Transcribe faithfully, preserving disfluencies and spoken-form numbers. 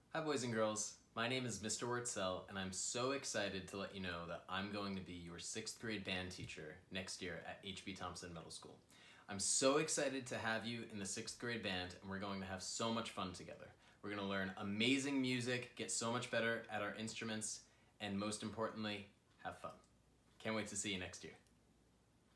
Hi boys and girls, my name is Mister Wurtzel and I'm so excited to let you know that I'm going to be your sixth grade band teacher next year at H B Thompson Middle School. I'm so excited to have you in the sixth grade band and we're going to have so much fun together. We're going to learn amazing music, get so much better at our instruments, and most importantly, have fun. Can't wait to see you next year.